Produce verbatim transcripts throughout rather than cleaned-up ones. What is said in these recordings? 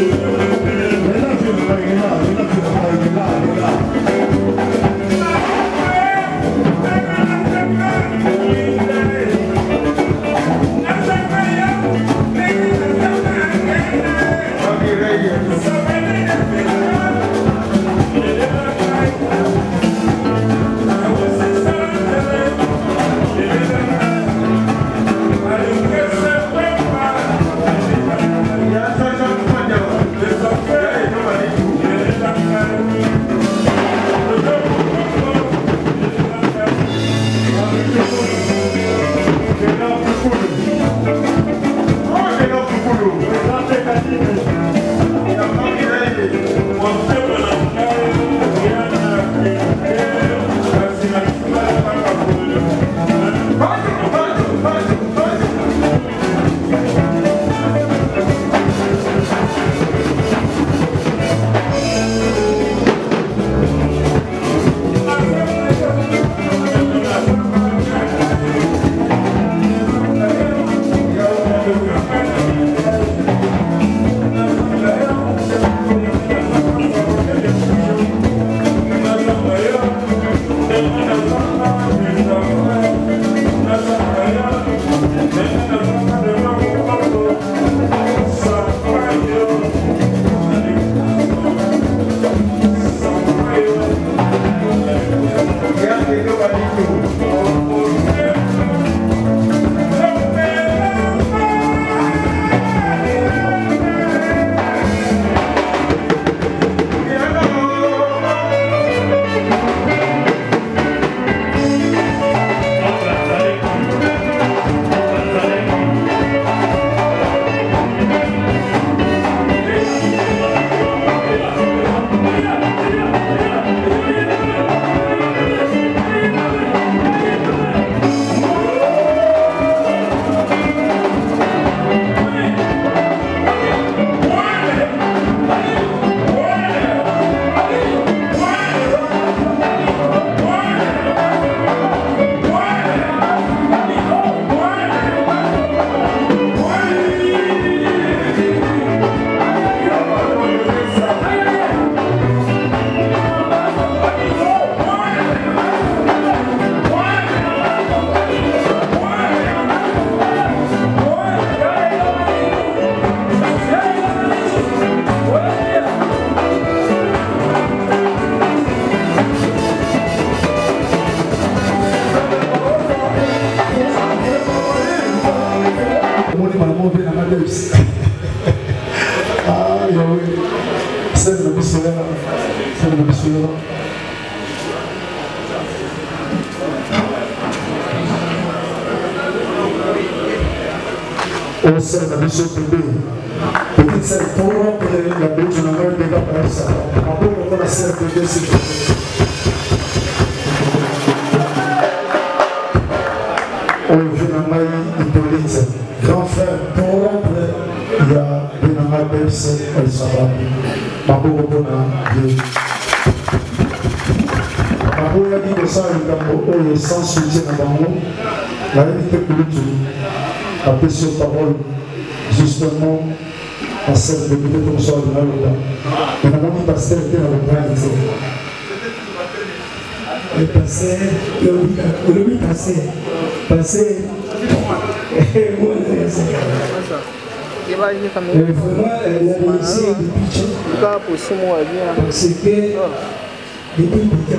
Au sein de la mission privée, peut-être c'est pour rompre la bouche de la main de la personne. On peut encore la serre de deux secondes. Au Vénamaï Hippolyte, grand frère, pour rompre, il y a Vénamaï Berse El Sabah. Mabou Bona, Dieu. Mabou a dit que ça, il y a sans soutien à Bango, la réalité pour le tout. Après sur parole, justement, à celle de peut-être qu'on soit de la loi. Et maintenant, le pasteur était dans le bras ici. Le pasteur, le oui pasteur, pasteur, moi, vraiment, la réussite de Pichon, parce que depuis le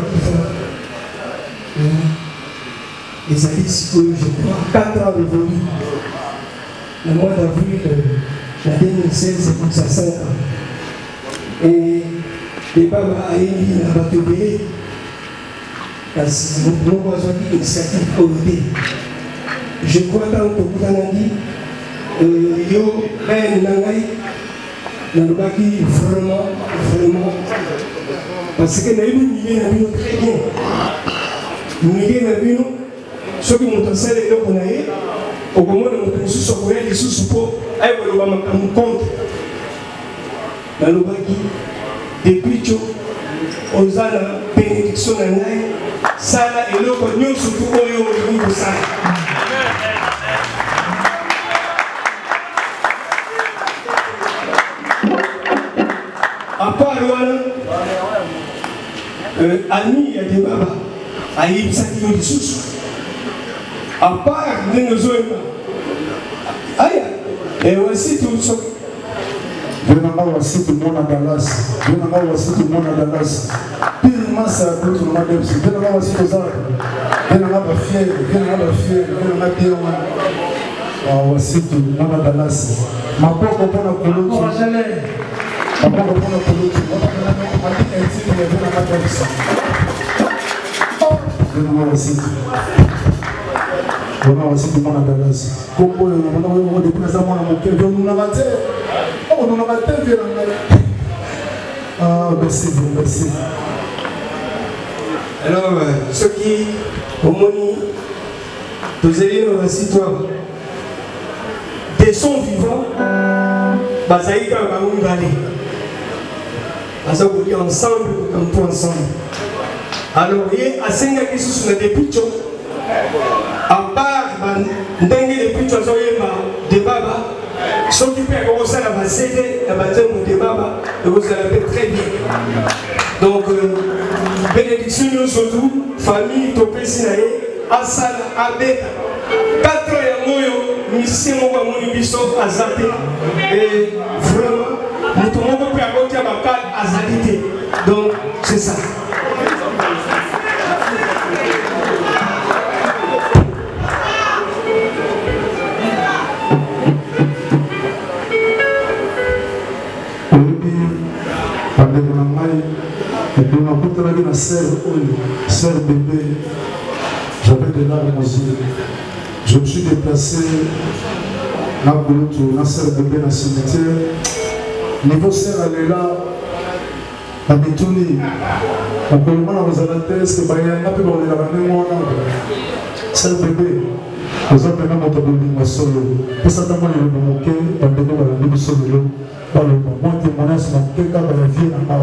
les alices que je crois, quatre ans révolus. Le mois d'avril, la deux mille seize, c'est pour ça cinq ans. Et les babas a émis la batterie, parce que nous avons une initiative orientée. Je crois que beaucoup d'années dit, yo, ben, nangai, nangai, vraiment, vraiment, parce que nous avons une idée très bien. Nous avons une ce qui m'ont enseigné les gens au moment de mon sous au les sous pour aller voir mon compte dans le bagui depuis que aux ala bénédiction nangai sala et le cognon surtout au yo au niveau ça. à part euh, Annie et des babas, à y s'activer des sous. À part les zones, aïe, et voici tout ça. Venanga voici tout le monde à Dallas. Venanga voici tout le monde à Dallas. Purement ça tout le monde est ici. Venanga voici tout ça. Venanga va fier, venanga va fier, venanga bien. Voici tout le monde à Dallas. Ma pauvre pour la colonie. Ma pauvre pour la colonie. Ma pauvre intime et venanga voici. Venanga voici tout. Venanga voici tout le monde à Dallas. Comme on a dit, nous avons un moquet, nous avons dit. Oh, nous avons été bien. Ah, merci, merci. Alors, ceux qui, au Moni, vous allez dans la citoyenne, des sons vivants, Bazaïka va nous aller. Bazaïka va ensemble, comme tout ensemble. Alors, il y a cinq qui sont sur des pitchons. À part, il y a des pitchons de Baba. Ceux qui peuvent commencer à la céder, à bâtir mon débat, vous allez très bien. Donc, euh, bénédiction surtout, famille, Topé Sinaï, Assal, Abed, quatre ans, ici, mon Monibiso, Azate. Et vraiment, nous tout le monde peut apporter à ma carte Azalité. Donc, c'est ça. Et puis on a beaucoup travaillé dans la sœur, sœur bébé, j'avais des larmes aux yeux. Je me suis déplacé dans la sœur bébé dans le cimetière. Niveau sœur, elle est là, à Bitouni. On peut demander aux alates, que Bayana peut aller là-bas, sœur bébé. Nous avons même entendu solo. Et ça t'a montré le moquet, dans le niveau de la solo. Par le bon témoignage, dans le cas de la vie, dans la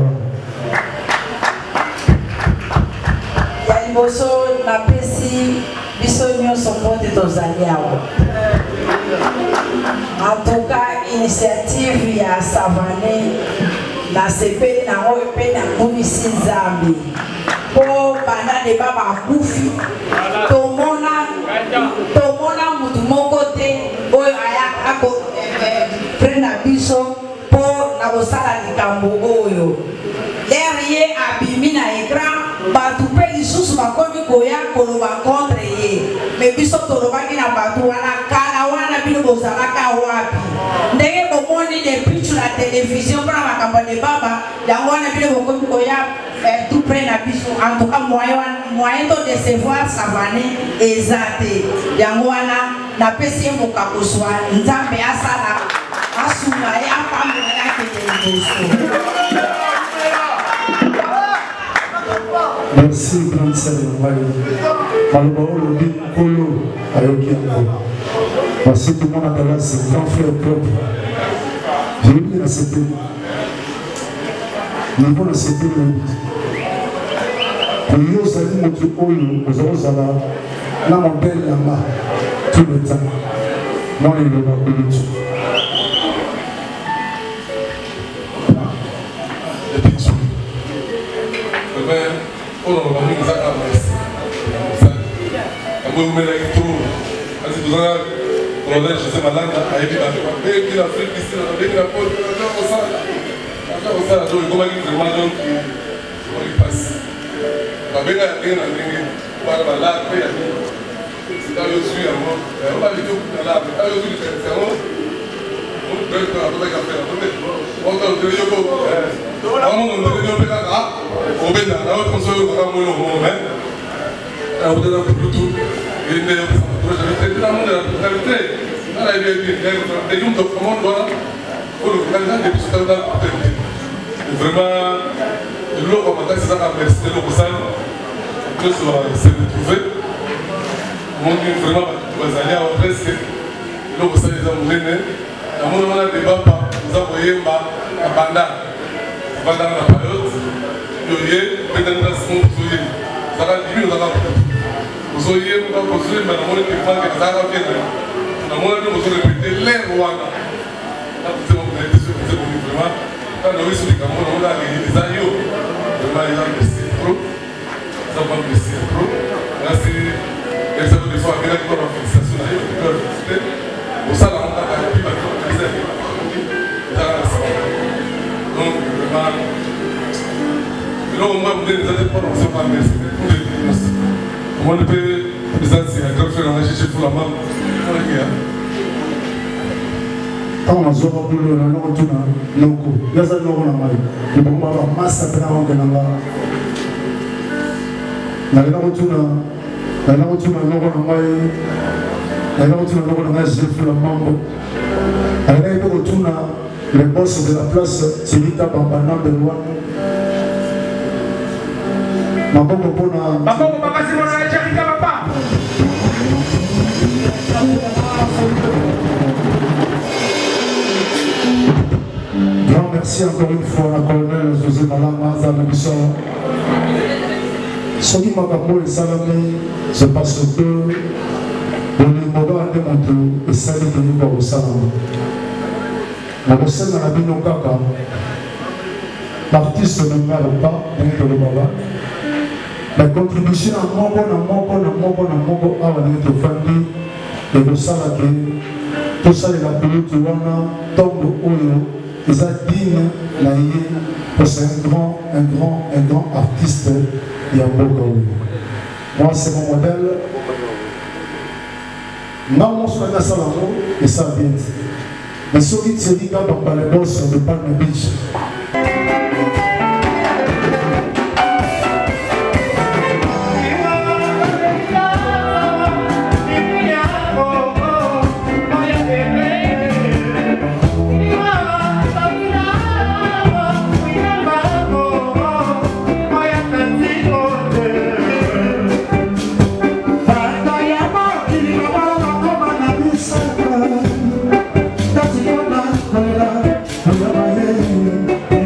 Boso na pesi biso nyonso mpote tozali awa. En tout cas, initiative ya Savane na sepeli nango epe na komisi Nzambe. Po banda de baba akufi tomona tomona mutu moko te oyo aya ako prena biso po na kosala likambo oyo. Derrière abimi na écran batu pe lisusu bakomi koya koloba contre ye me biso tolobaki na batu wana kala wana bino bozalaka wapi ndenge bomoni depuis sur la télévision mpona makambo de baba yango wana bino bokomi koya tout près na biso en tout cas moyen moyen to décevoir Savane eza te yango wana napesi ye mokakozwa Nzambe asala asunga ye apambola yake liboso. Merci, grande sœur Marie. Malheureusement, le dit Kolo a eu voici tout le monde à Dallas, grand frère propre. Je vais dire à cette époque. Nous avons à cette époque. Pour nous, nous avons notre Kolo, nous avons là, mon bel lama, tout le temps. Moi, il est là pour nous. Oh non, on va ça à l'ouest. On va mettre tout. Parce que vous avez, on a je sais malade, à Ebi, avec l'Afrique ici, avec la Pôle, on a ça. On a ça, donc comment il vraiment donc comment il passe. On va bien aller dans les, on va là là, après c'est là où je suis à moi. On va aller tout là, là où je suis c'est moi. On peut être à peu près faire, on peut. On va le dire yo. Vraiment on le dire là. Au Bénin, là où on se voit comme le moment même. On va dire pour tout. Et ne projet là mon la télé. Là il y a des des gens de comment voilà. Pour le candidat de tout ça là. Vraiment le logo maintenant c'est ça à merci le logo ça. Que soit c'est retrouvé. Mon Dieu vraiment vous allez à presque le logo ça les a mené. À mon moment là débat pas vous envoyez ma banda. Banda na période. Yoye, peut-être dans ce monde, vous voyez, ça va diminuer, ça va vous voyez, vous allez construire, mais dans mon équipe, ça va bien. Dans mon équipe, vous allez répéter les rois. Là, vous êtes vraiment, Quand on est sur les cameroun, on a les aïeux. Vraiment, il y a le C Pro. Ça va le C Pro. Là, c'est. Et ça veut dire qu'il faut avoir une fixation d'ailleurs, une bonne félicité. Pour ça, là, on a appris à faire des aides. Donc, vraiment. Là, au moins, vous avez des aides pour nous, c'est pas merci. Comment on peut. Ça, c'est un grand frère, on a cherché pour la maman. Quand on a joué au boulot, on a joué au Noko. Il y a ça, on a mal. Le bon papa, masse à peine avant que l'on va. On a joué au Noko. On a joué au Noko. On a joué au Noko. On a joué pour la maman. On a joué au Noko. Le boss de la place, c'est Rita Bambana de Loire. Grand merci encore une fois à la colonel José Malama Zanabisson. Soki Makambo et Salami, c'est parce que le niveau a démontré et ça est venu par le Salami. La recette dans la Bino Kaka, l'artiste ne meurt pas, dans le Baba. La contribution à mon bon, à mon bon, à mon bon, à mon bon, à notre famille, et le Salaki, tout ça est la pelouse de Wana, tombe au Oyo, et ça digne, c'est un grand, un grand, un grand artiste, Yambo. Moi, c'est mon modèle. Non, je suis un salamo, et ça vient. Mais celui qui dit dans les boss de Palm Beach. Yeah.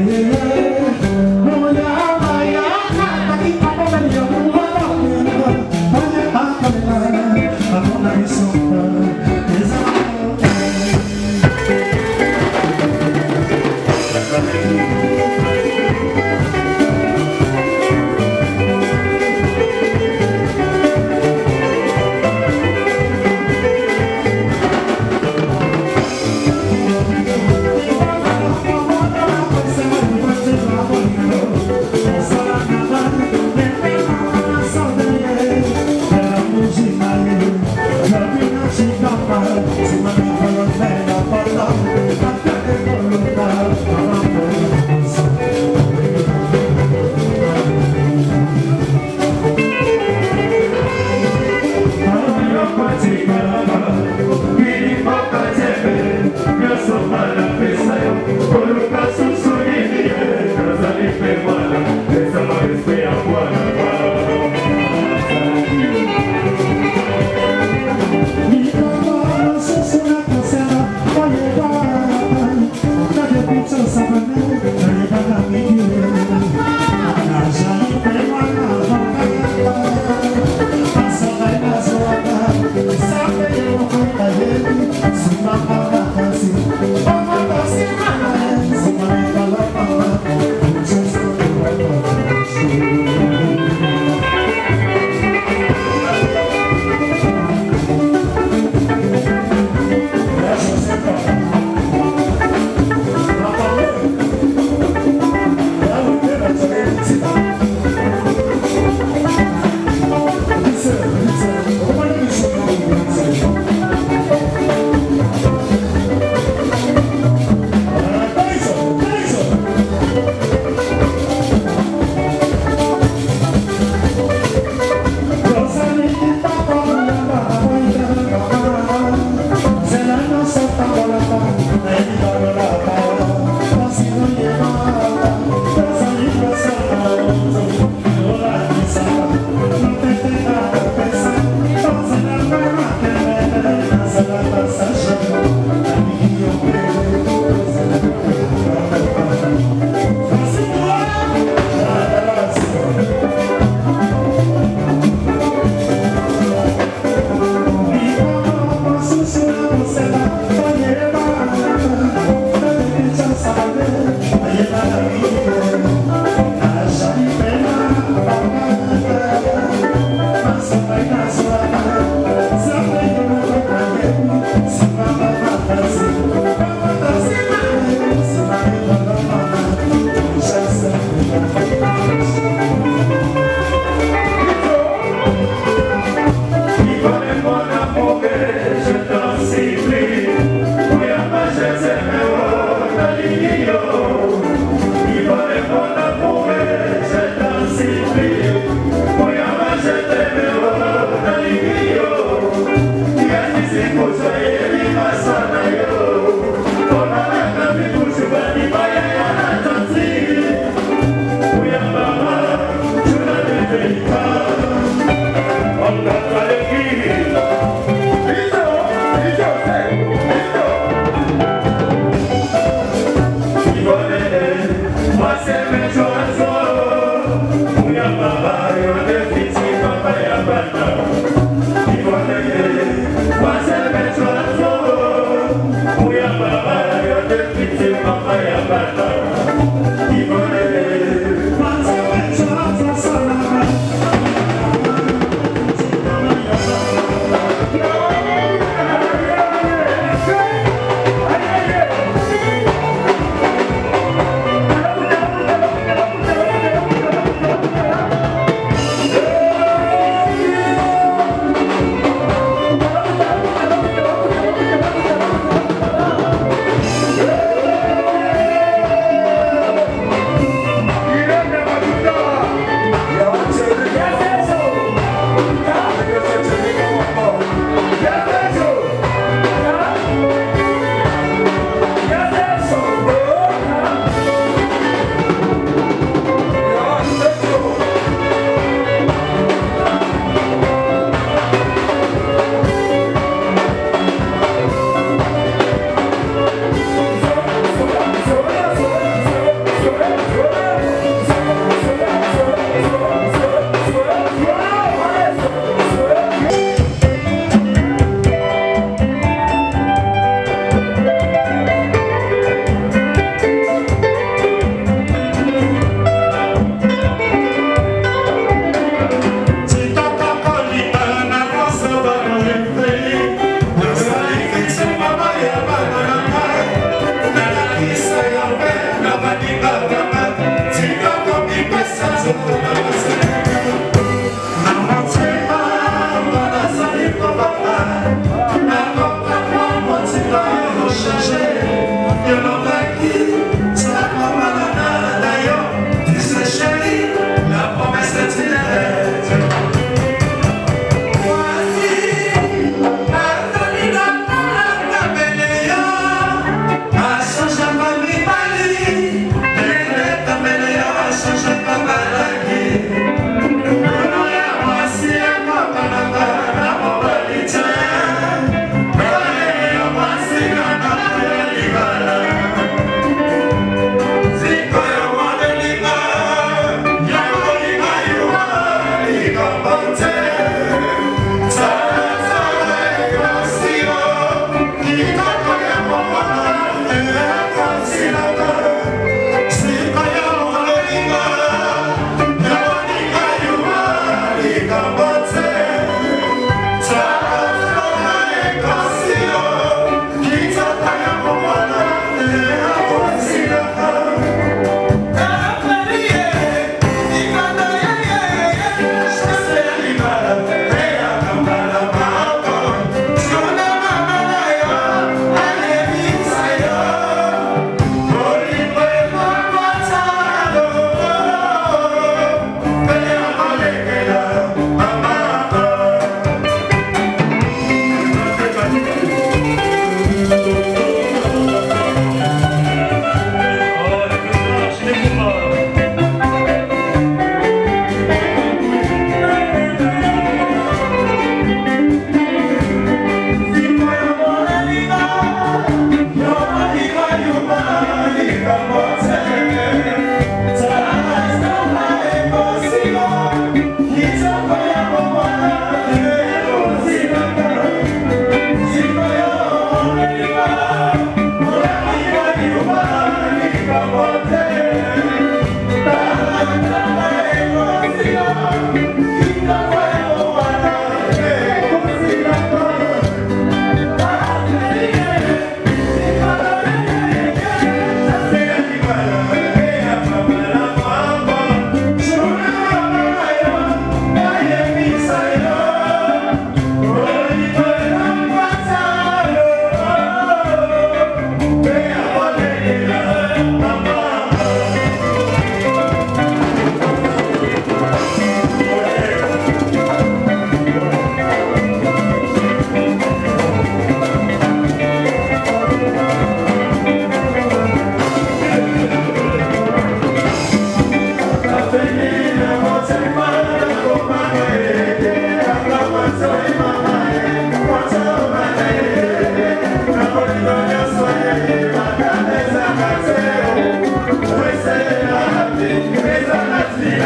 Thank you.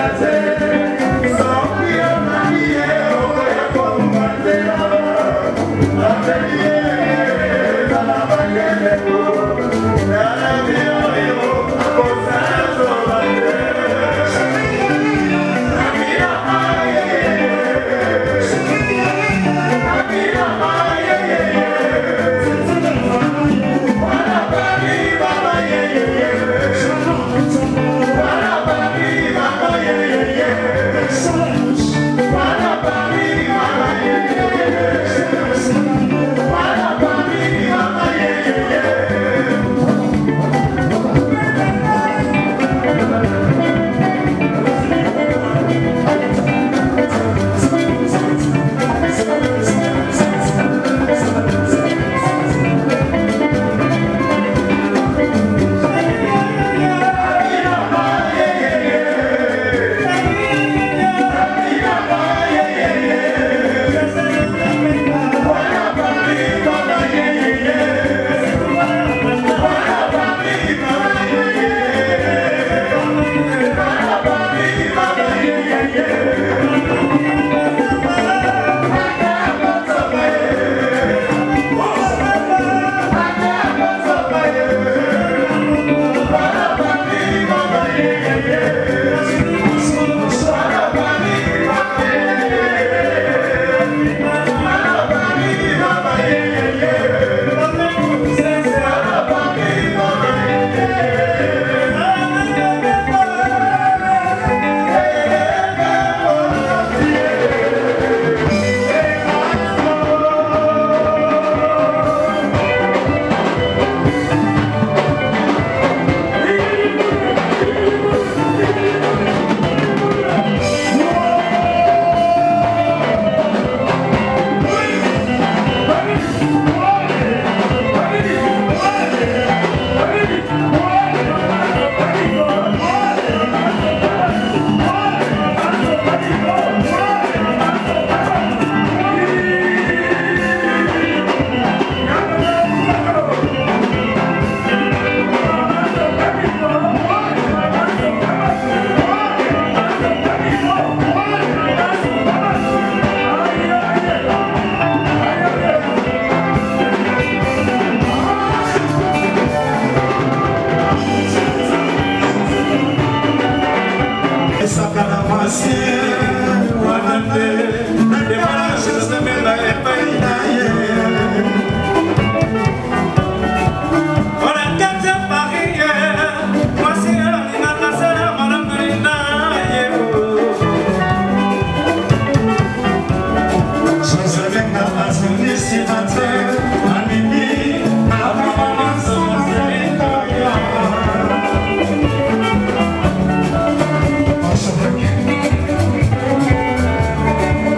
Thank you.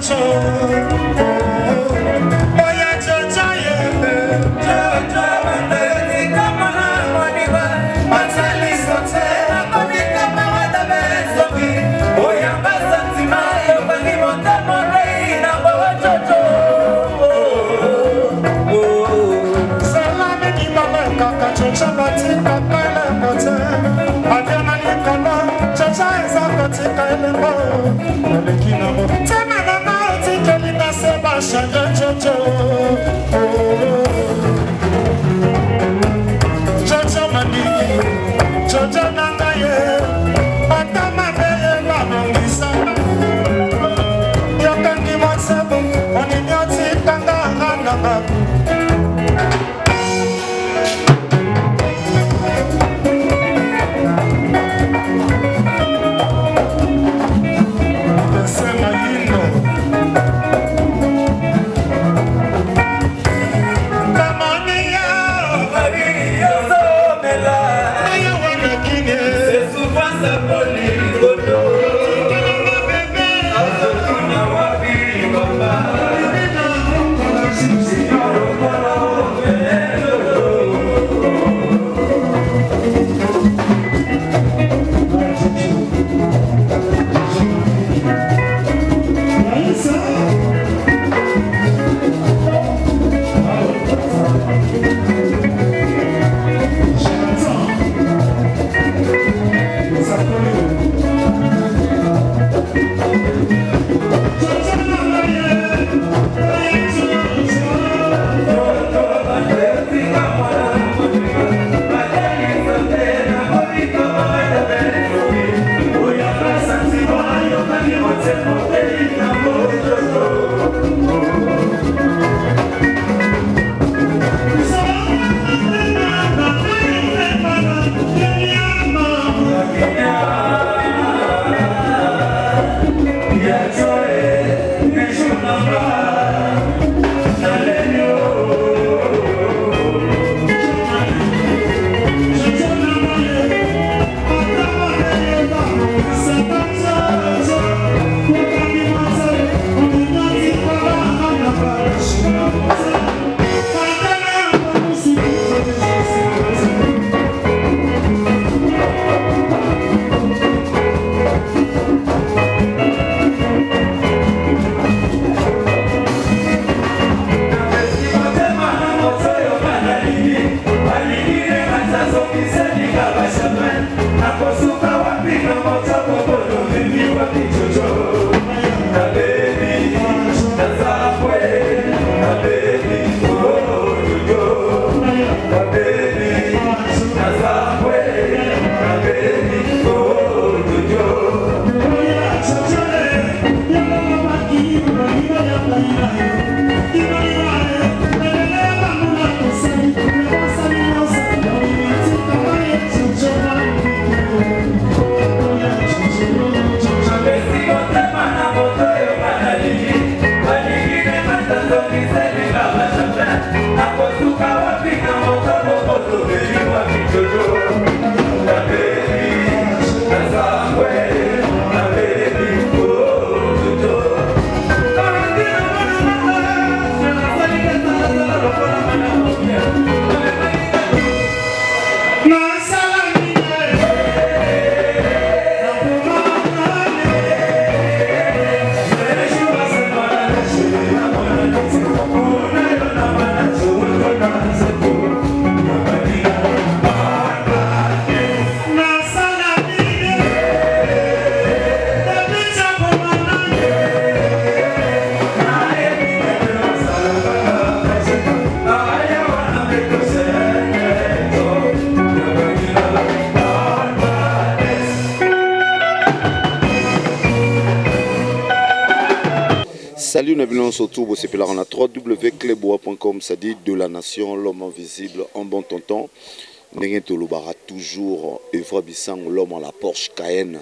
Salut, nous venons surtout au C P L on a w w w point clebois point com, ça dit de la nation, l'homme invisible, en bon tonton. Nengen Tolobara toujours, Evra Bissang, l'homme à la Porsche Cayenne,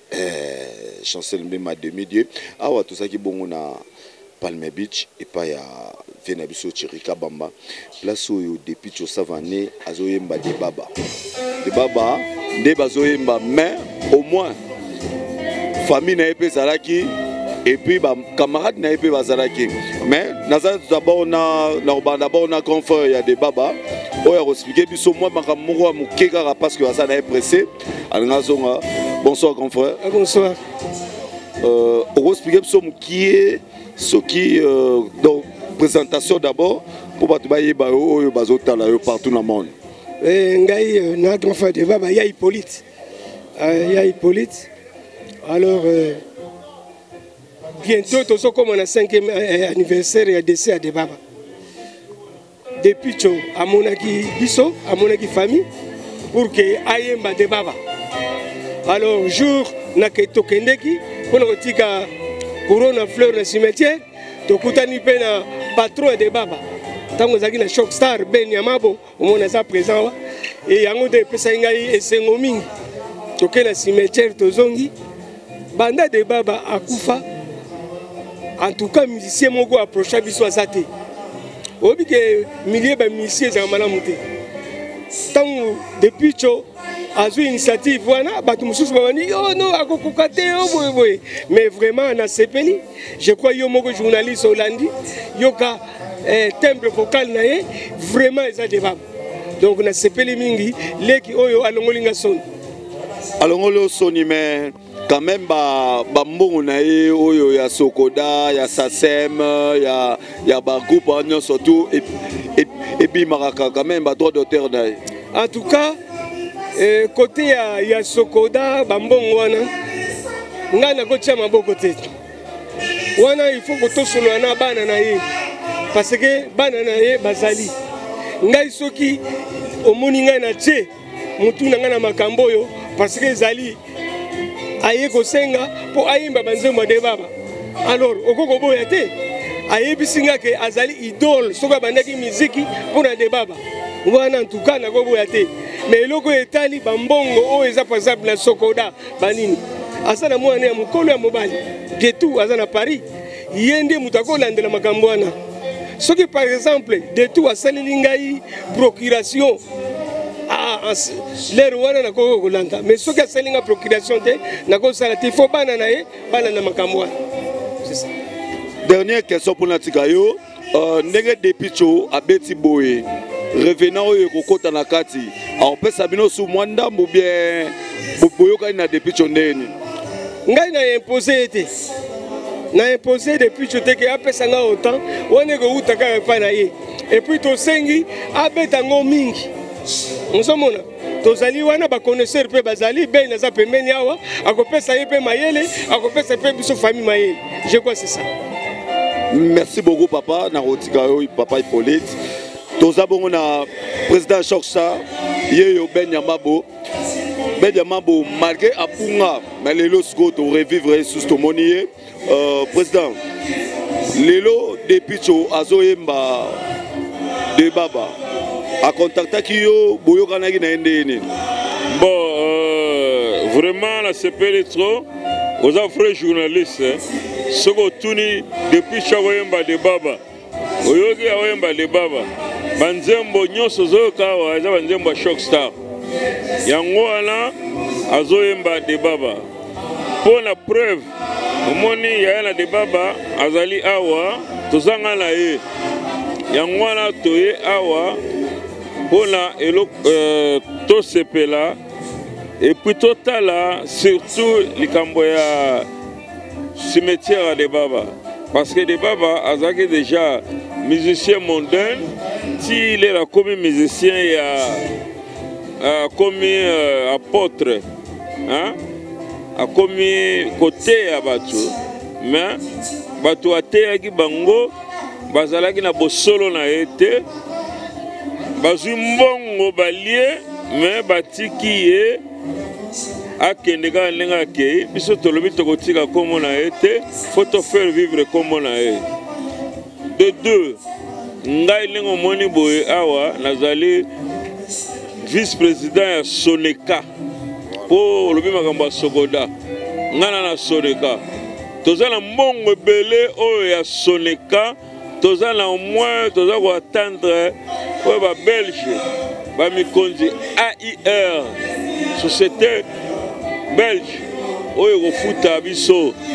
eh, chancel même à demi-dieu. Ah ouais, tout ça qui est bon, on a Palme Beach, et pas ya Venabiso Chirika Bamba. Place où depuis au Savané, Azoyemba de Baba. De Baba, de Bazoyemba, mais au moins, famille n'a pas Zalaki. et puis ba camarade na épé bazalaki mais naza d'abord na na d'abord na grand frère ya de baba oya expliquer biso moi makamoko mukeka parce que ça na pressé alingazonga. Bonsoir grand frère. Bonsoir. Euh on expliquer biso mukie ce qui euh, donc présentation d'abord pour ba tubaye ba oyo bazotala yo partout dans le monde. Eh ngai na grand frère de baba ya Hippolyte. Euh, ya Hippolyte. Alors euh, bientôt, nous sommes au cinquième anniversaire de décès de Baba. Depuis que à mon biso, à mon famille, pour que Ayemba de Baba. Alors, jour, na ke tokendeki, pour nous tika couronne fleur na cimetière, to kutani pe na patron de Baba. Tango zaki na shock star Ben Yamabo, au monde ça présent et yango de pesa ngai esengo mingi. Toke na cimetière tozongi, banda de Baba akufa. En tout cas, musicien moko approché biso azate. Obi que milliers de musiciens za malamuté. Tant depuis cho azu initiative wana batu mususu bani oh non akokokate oh boy boy. Mais vraiment na sepeli, je crois yo moko journaliste Hollandi, yoka eh, temple vocal na ye vraiment eza devable. Donc na sepeli mingi leki oyo alongolinga soni. Alongolo soni mais quand même ba ba mbongo na ye oyo ya Sokoda ya Sasem ya ya ba groupe en surtout et et et puis maraka quand même ba droit d'auteur na ye. En tout cas eh, côté ya ya Sokoda ba mbongo wana ngana ko tia maboko te wana il faut que to solo na bana na ye parce que bana na ye bazali ngai soki omoni ngai na tie mutu na ngana makambo yo parce que zali aye kosenga po ayimba banzembo de Baba. Alors okoko boya te aye bisinga ke azali idole soka bandaki muziki pona de Baba. Wana en tout cas na ko boya te mais loko etali bambongo o eza par exemple na Sokoda banini asana mwana ya mukolo ya mobali getu azana Paris yende mutako landela makambo wana soki par exemple de tout asaleli ngai procuration ah l'air wana na ko kolanda mais soki asalinga procuration te na ko sala te faut bana na ye bana na makambo c'est ça. Dernière question pour Natika yo euh ndenge depicho abeti boye revenant oyo kokota na kati alors pesa bino sou mwanda ou bien boyoka na depicho ndeni ngai na imposer te na imposer depuis que te ke apesa nga autant wane ko utaka pa na ye et puis to sengi abeta ngo mingi nsomona tozali wana ba connaisseur pe bazali ben na za pembeni awa akopesa ye pe mayele akopesa pe biso famille mayele je crois c'est ça. Merci beaucoup papa na rotika yo papa Hippolyte toza bongo na président Choksa yeyo Ben Yamabo Ben Yamabo malgré apunga mais lelo sko to revivre sous to monier euh président lelo depuis cho azoyemba de Baba a contacté yo boyoka na na ndeni bon euh, vraiment la C P L trop aux frères journalistes soko tuni depuis chakoyemba de Baba oyoki awoyemba de Baba banzembo nyonso zoka wa za banzembo shock star yango wana azoyemba de Baba pour la preuve omoni ya na de Baba azali awa tozanga na ye yango wana toye awa pona elo euh, to sepela et puis totala surtout likambo ya cimetière de Baba parce que de Baba azaki déjà musicien mondain si il est la comme musicien il a comme euh, apôtre hein a comme côté ya batu mais batu ateyaki bango bazalaki na bosolo na ete bazwi mbongo balie mais batiki ye akende ka ndenge akei biso tolobi tokotika kombo na ye te faut to faire vivre kombo na ye de deux ngai ndenge omoni boye awa nazali vice président ya Soneka po olobi makambo ya Sokoda ngana na Soneka toza na mbongo ebele oyo ya Soneka toza na au moins toza ko attendre oyo ba Belge ba mikonzi A I R société belge oyo kofuta biso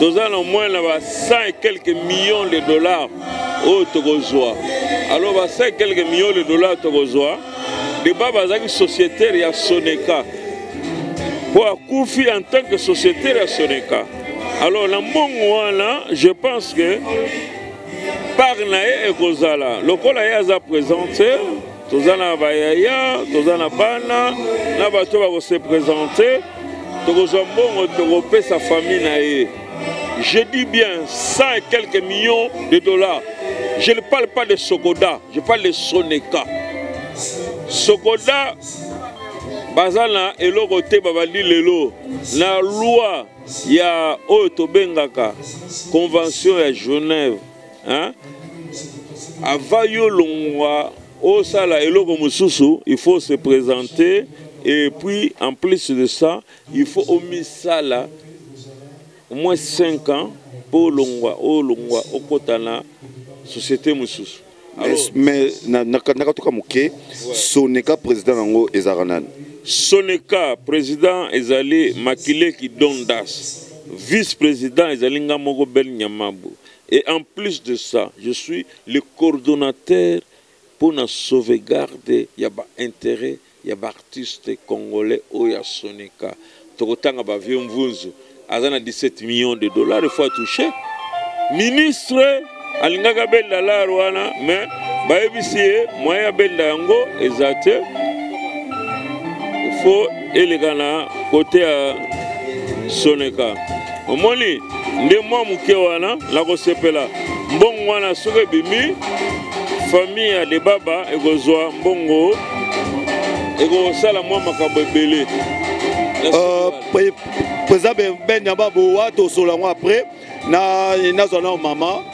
Nous avons au moins cent et quelques millions de dollars au Togozoa. Alors, cent et quelques millions de dollars au Togozoa. Les babas ont une société à Soneka. Pour Koufi en tant que société à Soneka. Alors, dans mon je pense que par Naé et Kozala, le Kolaïa a présenté, Tozana Bayaya, Tozana Bana, Nabato va se présenter, Togozambon Togopé sa famille Naé. Je dis bien cent et quelques millions de dollars. Je ne parle pas de Sokoda, je parle de Soneka. Sokoda, Bazana et l'Oroté Babali Lelo, la loi, il y a Otobengaka, Convention à Genève. Hein? Avant Yolongwa, au Sala et Logomususu, il faut se présenter. Et puis, en plus de ça, il faut au Misala au moins cinq ans pour Longwa, au Longwa, au Kotana, société Mususu. Mais, Nakatuka Mouké, Soneka président Nango Ezaranan. Soneka président Ezali Makile Kidondas, vice-président Ezali Ngamogo Ben Nyamabu. Et en plus de ça, je suis le coordonnateur pour la sauvegarde, il y a un intérêt, il y a des artistes congolais, il y a Soneka. Tokotanga Bavion Vunzu, Azana dix-sept millions de dollars, il faut toucher. Ministre, Alingaga Bella Larouana, mais Baebisie, Moya Bella Yango, Ezate, il faut élégana côté à Soneka. Au moins, les mois Moukéwana, la Rosepela, Mbongwana Sorebimi, famille de Baba, et Gozoa, Mbongo, et Gosala Moi Makabebele. Président Ben Yababo, Wato Solango après, na Nazona Maman,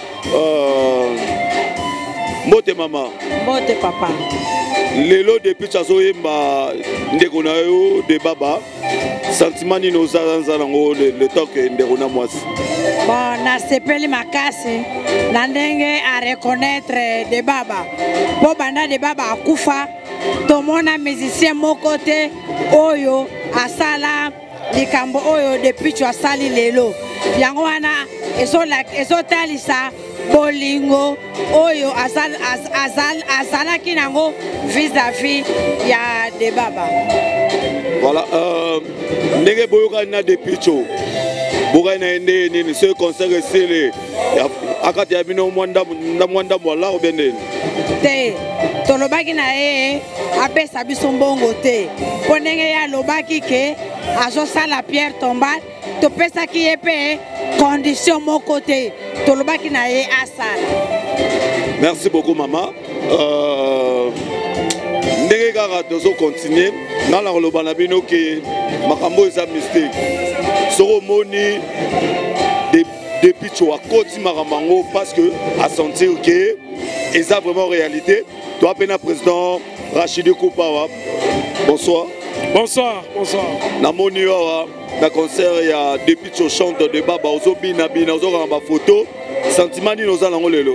Mote Maman. Mote Papa. Lelo depuis Chazoyemba, Ndegonayo, de Baba. Sentiment ni nos anzango le temps que ndekona mwasi. Bon, na sepeli makasi, na ndenge à reconnaître de Baba. Po banda de Baba akufa, tomona musicien mokote oyo asala likambo oyo depuis tu asali lelo. Yango wana ezo la ezo talisa bolingo oyo azal azal azala kinango vis-à-vis ya de Baba. Voilà, euh, ndenge boyoka na depuis cho. Boka na ende ni ce concert sele akati ya bino mwanda mwanda mwala obende. Te tolobaki na e apesa biso mbongo te. Ponenge ya lobaki ke azo sala pierre tombale to pesa ki epe condition moko te. Tolobaki na e asala. Merci beaucoup maman. Euh ndenge kaka tozo continuer na la loba na bino ke makambo eza mystique. Soro moni de depuis tu as côté maramango parce que à sentir que eza vraiment réalité. Toi pena président Rachidi Koupawa. Bonsoir. Bonsoir, bonsoir. Na moni wa na concert ya depuis tu chante de Baba ozo bina bina ozo ramba photo sentiment ni nos alango lelo.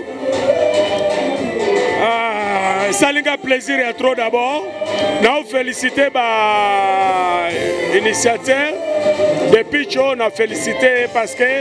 Ah, ça a plaisir et trop d'abord. Nous féliciter l'initiateur. Depuis que on a félicité parce que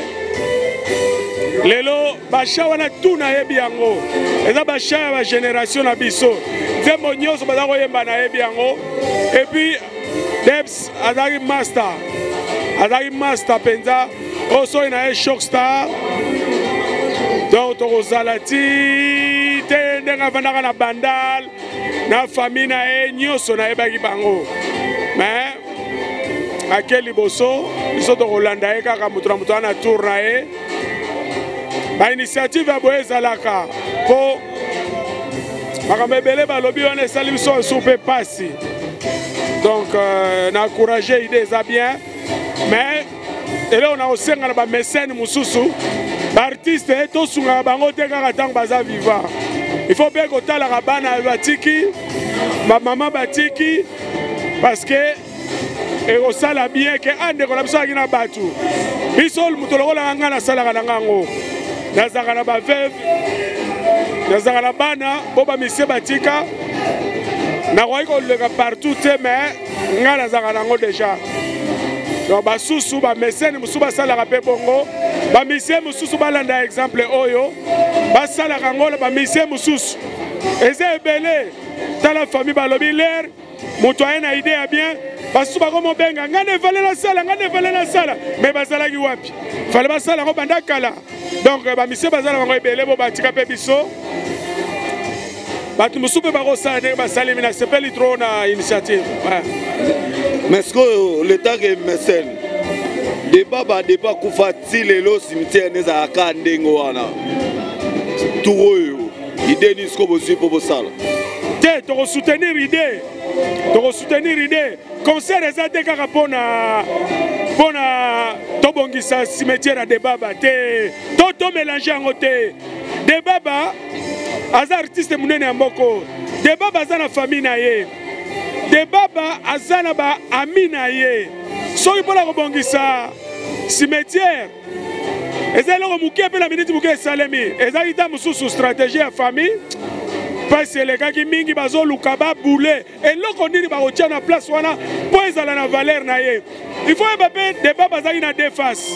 lelo basha wana tout na yebi yango. Eza basha la génération na biso. Zembo nyonso bazako yemba na yebi yango. Et puis Debs azaki master. Azaki master penza. Oso ina e shock star. Donc tokozalati te ndenga vandaka na bandal na famille na e nyonso na yebaki bango. Mais akeli boso biso tokolanda ye kaka moto na moto na tour na ye. Ba initiative ya boye ezalaka po makambo ebele balobi wana esali biso nsu mpe pasi. Donc euh, na encouragé idée eza bien. Mais ele on a osenga na ba mécène mususu. Artiste to sunga bango te kaka tango baza vivant. Il faut bien kotala ka bana batiki, ma maman batiki parce que et au sala bien que ande ko la biso akina batu. Biso muto lokola nga na sala kana ngango. Nazaka na ba veuve. Nazaka na bana bo ba mise batika. Na ko ko le partout te mais nga nazaka nango déjà. Donc basusu ba mécène musu ba sala ka pe bongo ba mission mususu balanda exemple oyo basala kangola ba mission mususu eza ebele tala famille balobi l'air moto ayena idée ya bien basusu bakomo benga ngane vale na sala ngane vale na sala mais bazalaki wapi fale basala ngo banda kala donc ba mission bazala bango ebele bo batika pe biso batu mususu bakosala ndenge basali mina sepeli trop na initiative. Mais est-ce que l'état est mécène débat ba débat kufatile lelo cimetière neza aka ndengo wana turoyo idée ni sko bosi po bosala te to soutenir idée to soutenir idée concert ezate kaka pona pona tobongisa cimetière de baba te to to mélanger en te de baba aza artiste munene ya mboko de baba aza na famille na ye de baba aza na ba ami na ye soki mpona kobongisa cimetière eza eloko moke mpe na miniti moke esalemi ezali ta mosusu stratégie ya famille mpasi elekaki mingi bazoluka babule eloko nini bakotia na place wana mpo ezala na valeur na ye il faut yeba mpe deba bazali na deux faces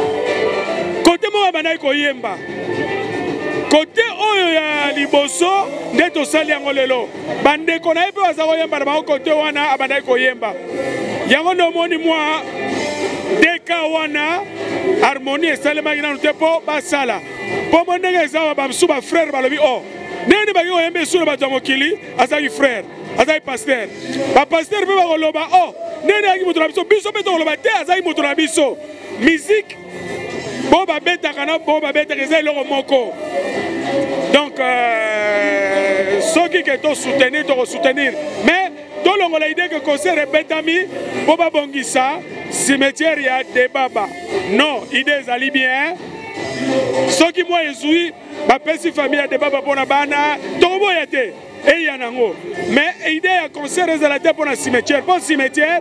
kote moko bandaki koyemba kote oyo ya liboso nde tosali yango lelo bandeko na ye mpe baza koyemba na bango kote wana abandaki koyemba yango nde omoni mwa deka wana harmonie esalemaki nanu te mpo basala mpo mo ndenge ezawa bamosusu bafrère balobi o nini baki koyemba esu na bato ya mokili azalaki frère azalaki paster bapaster mpe bakoloba o nini ayaki moto na biso biso mpe tokoloba te azalaki moto na biso musike bo babetaka na bo babetaka eza eloko moko donc euh, soki ke tosoutenir tokosoutenir mais tolongola idée que concert ebetami mpo babongisa cimetière ya debaba non idée ezali bien soki mwa ezwi bapesi famille ya debaba mpona bana tokoboya te eya nango mais idée ya concert ezala te mpona cimetière mpo cimetière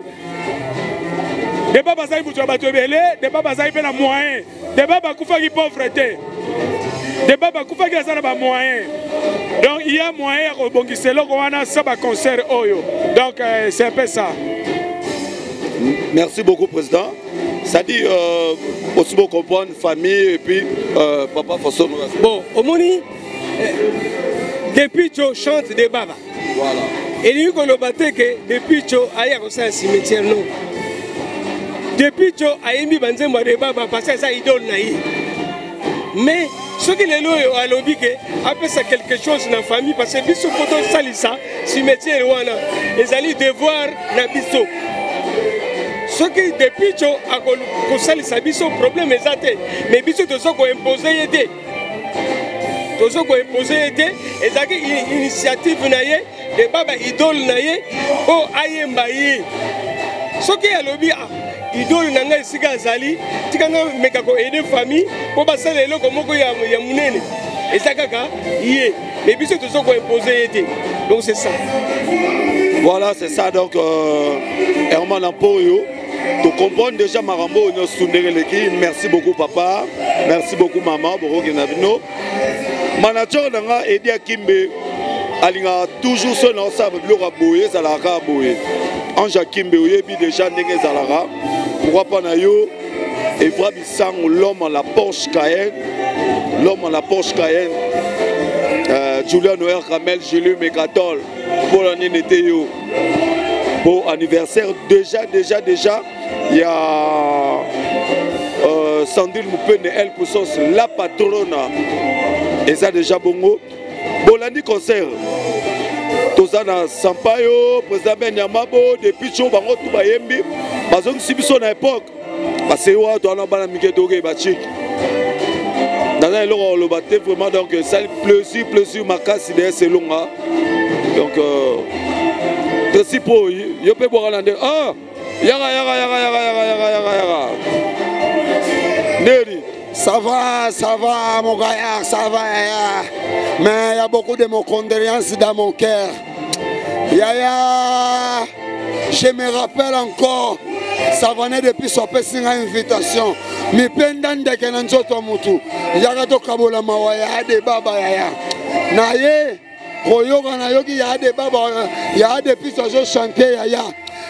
debaba azali moto ya bato ebele debaba azali mpe na moyen debaba akufaki pauvre te debaba akufaki aza na bamoyen donc il y a moyen ya kobongisa eloko wana sa baconcert oyo donc euh, c'est un peu ça. Merci beaucoup, Président. Ça dit, euh, aussi pour comprendre famille et puis euh, papa Fosso. Bon, au Moni, depuis que tu chantes des babas. Voilà. Et lui, qu'on a battu que depuis que tu as un cimetière, non. Depuis que tu as émis des babas, parce que ça, il donne. Mais ce qui est là, à l'objet, après ça quelque chose dans la famille, parce que biso photo salisa, cimetière, ils allaient devoir na biso. Ce qui depuis que a salisa biso problème est mais biso to soko imposer aider. To soko imposer aider, et ça une initiative naie, de baba idole naie, o ayemba yi. Ce qui est à l'objet, idole nanga isika azali tikanga meka ko aider famille po basala eloko moko ya ya munene ezakaka yé mais biso to soko imposer aider. Donc c'est ça. Voilà, c'est ça donc euh Herman Ampoyo. Tu comprends déjà Marambo merci beaucoup papa, merci beaucoup maman, manager nanga Edi Akimbe alinga toujours son ensemble biloko boye zalaka boye. Anja Kimbe oyebi déjà ndenge zalaka. Pourquoi pas na yo Evra Bisang l'homme à la Porsche Cayenne, l'homme à la Porsche Cayenne. Euh, Julien Noël Ramel, Julie Megatol pour l'année d'été yo. Bon anniversaire déjà déjà déjà il y a euh, Sandrine Moupene elle pour la patronne et ça déjà bongo bon l'année concert Tozana Sampayo président Ben Yamabo depuis cho bango tout bayembi bazong sibiso na époque parce que wa to na bana miketo ke bachik dans un loro le baté vraiment donc ça plaisir plaisir makasi de c'est longa donc euh, Tresipo, yo pe boire l'ande. Ah, yaga yaga yaga yaga yaga yaga yaga yaga. Neri. Ça va, ça va, mon gars, ça va. Mais il y a beaucoup de mon condoléances dans mon cœur. Yaya, je me rappelle encore, ça venait depuis son petit invitation. Mais pendant de que nous sommes mutu, yaga to kabola mawaya de baba yaya. Naye. Koyoga na yoki ya de baba ya de pisa zo chanter ya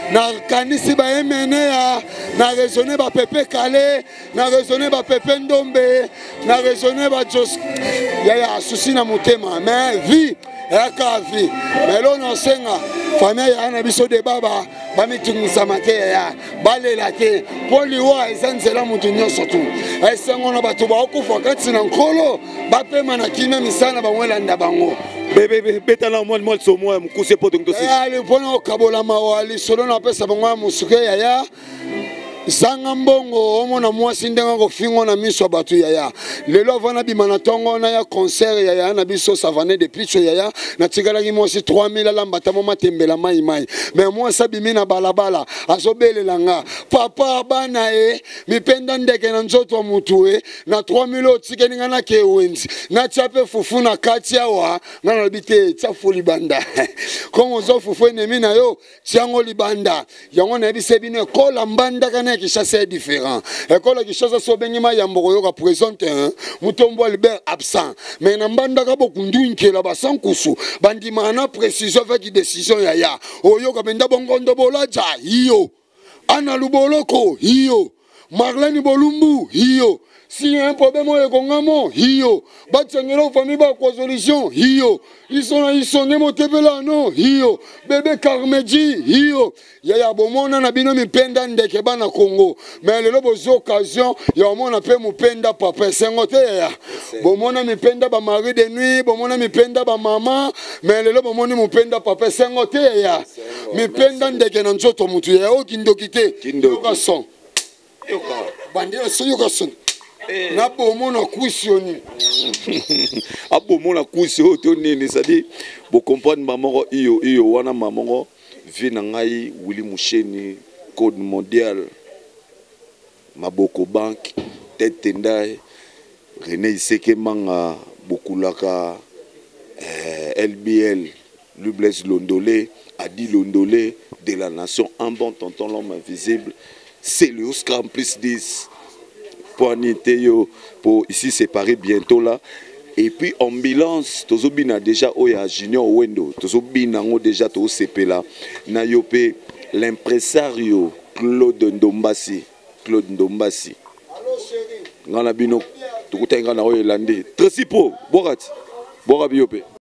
na kanisi ba emene ya na raisonner ba pepe kale na raisonner ba pepe ndombe na raisonner ba jos ya ya souci na motema mais vie ya ka vie mais lo no senga famille ya na biso de baba ba mitungisa make ya balela te poli wa esanzela mutu nyonso tu esengo na bato ba okufa kati na nkolo ba pema na kime misana ba mwelanda bango bébé betala moi moi so moi mukuse poto ndo si ya le pona okabola mawali solo na pesa bango musuke ya ya sanga mbongo omona mwasi ndenga ko fingo na miso batu yaya lelo vana bima na tongo na ya concert yaya na biso savane de picho yaya na tigala ki mwasi trois mille lambata moma tembela mai mai mais moi sabimi na balabala azobelela nga papa bana e mipenda ndeke na nzoto mutu e na trois mille otikeni nga na ke wenzi na chape fufu na kati awa nga na bite chafu libanda kongo zo fufu enemi na yo tiango libanda yango na bise bine kola mbanda kana qui chasse est différent. École qui chasse so benima ya mboko ka présente hein. Mutombo Albert absent. Mais na mbanda ka bokundu nkela ba sankusu. Bandi mana précision avec décision ya ya. Oyo ka benda bongondo bolaja hiyo. Ana luboloko hiyo. Marlene Bolumbu hiyo. Si un problème au Congamo, hio. Batchangelo famille ba kwa solution, hio. Ils sont ils sont nemotebela non, hio. Bébé Carmeji, hio. Ya ya bomona na bino mipenda ndeke bana Congo. Mais lelo bozo occasion, ya omona pe mupenda papa sengote ya. Bomona mipenda ba mari de nuit, bomona mipenda ba mama, mais lelo bomoni mupenda papa sengote ya. Mipenda ndeke na nzoto mutu ya o kindokite. Kindoka son. Yoka. Bandia so yoka son. Na bomo na kusioni a bomo na kusio to nini sadi bo comprendre maman iyo iyo wana maman vina ngai Willy Musheni code mondial Maboko Bank Tete Ndai René Iseke Manga Bokulaka eh, L B L Lubles Londolé Adi Londolé de la nation un bon tonton l'homme invisible c'est le Oscar en plus dix pour pour ici séparer bientôt là et puis ambulance tozobina déjà oya Junior Wendo tozobina ngo déjà to C P là na yopé l'impresario Claude Ndombasi Claude Ndombasi allo chéri ngana bino tukutenga na oyelande Tracy Po borati borabi yopé